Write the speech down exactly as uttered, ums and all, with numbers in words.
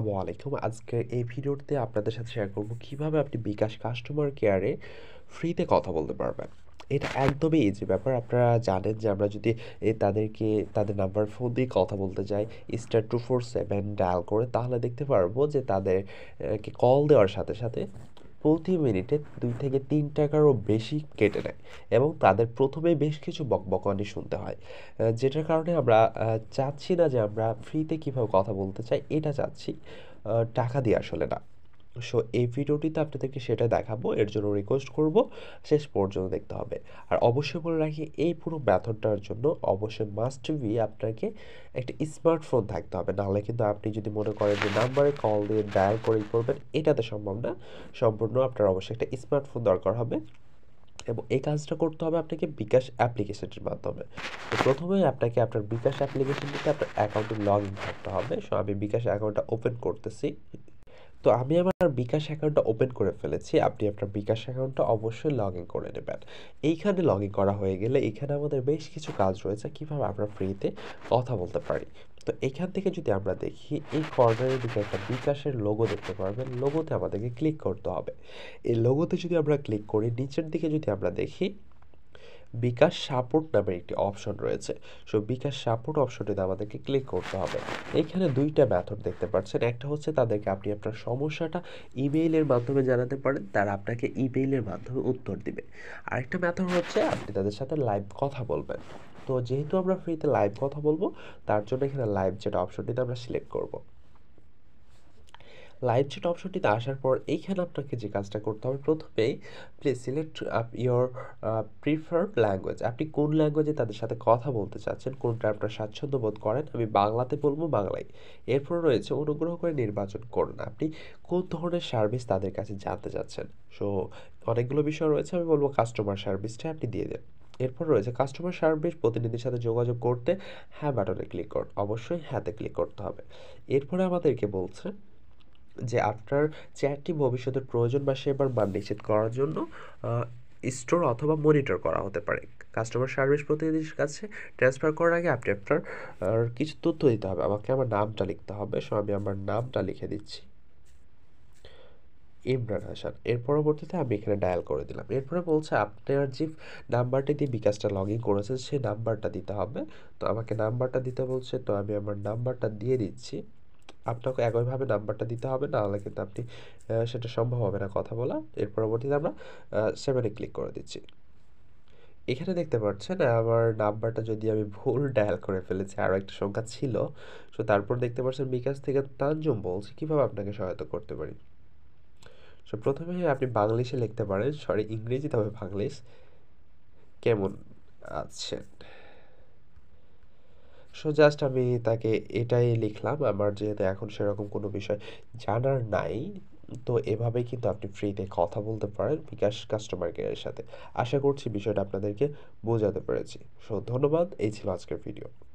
আসসালামু আলাইকুম। আজকের এই ভিডিওতে আপনাদের সাথে শেয়ার করব কিভাবে আপনি বিকাশ কাস্টমার কেয়ারে ফ্রিতে কথা বলতে পারবেন। এটা একদমই ইজি ব্যাপার। আপনারা জানেন যে আমরা যদি এ তাদেরকে তাদের নাম্বার ফোন দিয়ে কথা বলতে যাই star two four seven dial করে, তাহলে দেখতে পারবো যে তাদের আহ, কে কল দেওয়ার সাথে সাথে প্রতি মিনিটে দুই থেকে তিন টাকারও বেশি কেটে নেয় এবং তাদের প্রথমেই বেশ কিছু বকবকানি শুনতে হয়। আহ, যেটার কারণে আমরা আহ, চাচ্ছি না যে আমরা ফ্রিতে কীভাবে কথা বলতে চাই, এটা চাচ্ছি, আহ, টাকা দিয়ে আসলে না। সো এই ভিডিওটিতে আপনাদেরকে সেটা দেখাবো, এর জন্য রিকোয়েস্ট করব শেষ পর্যন্ত দেখতে হবে। আর অবশ্যই বলে রাখি, এই পুরো মেথডটার জন্য অবশ্যই মাস্ট বি আপনাকে একটা স্মার্টফোন থাকতে হবে, নাহলে কিন্তু আপনি যদি মনে করেন যে নাম্বারে কল দিয়ে ডায়াল করেই করবেন, এটাতে সম্ভব না। সম্পূর্ণ আপনার অবশ্যই একটা স্মার্টফোন দরকার হবে এবং এই কাজটা করতে হবে আপনাকে বিকাশ অ্যাপ্লিকেশনের মাধ্যমে। তো প্রথমেই আপনাকে আপনার বিকাশ অ্যাপ্লিকেশনটিতে আপনার অ্যাকাউন্টে লগ ইন করতে হবে। সো আমি বিকাশ অ্যাকাউন্টটা ওপেন করতেছি। তো আমি আমার বিকাশ অ্যাকাউন্টটা ওপেন করে ফেলেছি। আপনি আপনার বিকাশ অ্যাকাউন্টটা অবশ্যই লগ ইন করে নেবেন। এইখানে লগ ইন করা হয়ে গেলে এখানে আমাদের বেশ কিছু কাজ রয়েছে কীভাবে আমরা ফ্রিতে কথা বলতে পারি। তো এখান থেকে যদি আমরা দেখি, এই কর্নারের দিকে একটা বিকাশের লোগো দেখতে পারবেন। লোগোতে আমাদেরকে ক্লিক করতে হবে। এই লোগোতে যদি আমরা ক্লিক করি, নিচের দিকে যদি আমরা দেখি, বিকাশ সাপোর্ট নামের একটি অপশন রয়েছে। সো বিকাশ সাপোর্ট অপশনটিতে আমাদেরকে ক্লিক করতে হবে। এখানে দুইটা মেথড দেখতে পাচ্ছেন। একটা হচ্ছে তাদেরকে আপনি আপনার সমস্যাটা ইমেইলের মাধ্যমে জানাতে পারেন, তারা আপনাকে ইমেইলের মাধ্যমে উত্তর দিবে। আরেকটা মেথড হচ্ছে আপনি তাদের সাথে লাইভ কথা বলবেন। তো যেহেতু আমরা ফ্রিতে লাইভ কথা বলবো, তার জন্য এখানে লাইভ চ্যাট অপশনটিতে আমরা সিলেক্ট করব। লাইভ চ্যাট অপশনটিতে আসার পর এইখানে আপনাকে যে কাজটা করতে হবে, প্রথমেই please select up your preferred language. আপনি কোন ল্যাঙ্গুয়েজে তাদের সাথে কথা বলতে চাচ্ছেন, কোনটা আপনার স্বাচ্ছন্দ্য বোধ করেন। আমি বাংলাতে বলবো, বাংলায়। এরপর রয়েছে অনুগ্রহ করে নির্বাচন করুন আপনি কোন ধরনের সার্ভিস তাদের কাছে জানতে চাচ্ছেন। সো অনেকগুলো বিষয় রয়েছে, আমি বলবো কাস্টমার সার্ভিসটা আপনি দিয়ে দেন। এরপর রয়েছে কাস্টমার সার্ভিস প্রতিনিধির সাথে যোগাযোগ করতে হ্যাঁ বাটনে ক্লিক করুন। অবশ্যই হ্যাঁতে ক্লিক করতে হবে। এরপরে আমাদেরকে বলছে যে আপনার চ্যাটটি ভবিষ্যতের প্রয়োজন বা সেবার মান নিশ্চিত করার জন্য স্টোর অথবা মনিটর করা হতে পারে। কাস্টমার সার্ভিস প্রতিনিধির কাছে ট্রান্সফার করার আগে আপনি আপনার আর কিছু তথ্য দিতে হবে। আমাকে আমার নামটা লিখতে হবে। সো আমি আমার নামটা লিখে দিচ্ছি, ইমরান হাসান। এর পরবর্তীতে আমি এখানে ডায়াল করে দিলাম। এরপরে বলছে আপনার যে নাম্বারটা দিয়ে বিকাশটা লগ ইন করেছেন সেই নাম্বারটা দিতে হবে। তো আমাকে নাম্বারটা দিতে বলছে, তো আমি আমার নাম্বারটা দিয়ে দিচ্ছি। আপনাকে একইভাবে নাম্বারটা দিতে হবে, নাহলে কিন্তু আপনি আহ, সেটা সম্ভব হবে না কথা বলা। এর পরবর্তীতে আমরা সেভেনে ক্লিক করে দিচ্ছি। এখানে দেখতে পাচ্ছেন আমার নাম্বারটা যদি আমি ভুল ডায়াল করে ফেলেছি, আরও একটা সংখ্যা ছিল। সো তারপর দেখতে পাচ্ছেন বিকাশ থেকে তানজুম বলছি কীভাবে আপনাকে সহায়তা করতে পারি। সো প্রথমে আপনি বাংলিশে লিখতে পারেন, সরি ইংরেজিতে হবে বাংলিশ। কেমন আছেন। সো জাস্ট আমি তাকে এটাই লিখলাম। আমার যেহেতু এখন সেরকম কোনো বিষয় জানার নাই, তো এভাবেই কিন্তু আপনি ফ্রিতে কথা বলতে পারেন বিকাশ কাস্টমার কেয়ারের সাথে। আশা করছি বিষয়টা আপনাদেরকে বোঝাতে পেরেছি। সো ধন্যবাদ। এই ছিল আজকের ভিডিও।